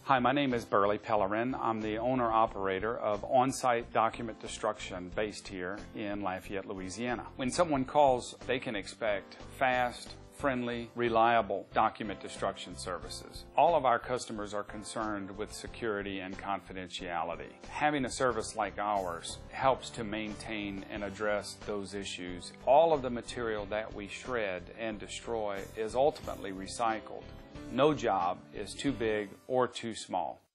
Hi, my name is Burley Pellerin. I'm the owner-operator of On-Site Document Destruction based here in Lafayette, Louisiana. When someone calls, they can expect fast, friendly, reliable document destruction services. All of our customers are concerned with security and confidentiality. Having a service like ours helps to maintain and address those issues. All of the material that we shred and destroy is ultimately recycled. No job is too big or too small.